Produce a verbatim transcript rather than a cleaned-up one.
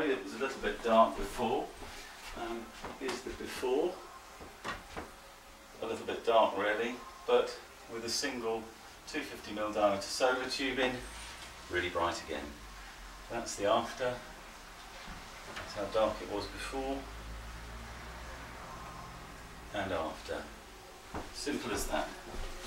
you it was a little bit dark before. Um, here's the before. A little bit dark really, but with a single two hundred fifty millimeter diameter solar tube in, really bright again. That's the after. That's how dark it was before and after. Simple as that.